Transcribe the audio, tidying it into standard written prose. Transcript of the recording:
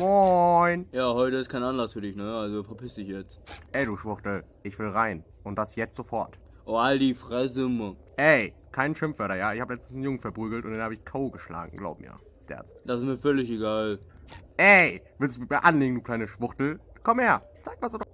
Moin. Ja, heute ist kein Anlass für dich, ne? Also verpiss dich jetzt. Ey, du Schwuchtel, ich will rein. Und das jetzt sofort. Oh, all die Fresse, Mann. Ey, kein Schimpfwörter, ja? Ich habe letztens einen Jungen verprügelt und den habe ich K.O. geschlagen, glaub mir. Der Arzt. Das ist mir völlig egal. Ey, willst du mit mir anlegen, du kleine Schwuchtel? Komm her, zeig mal so.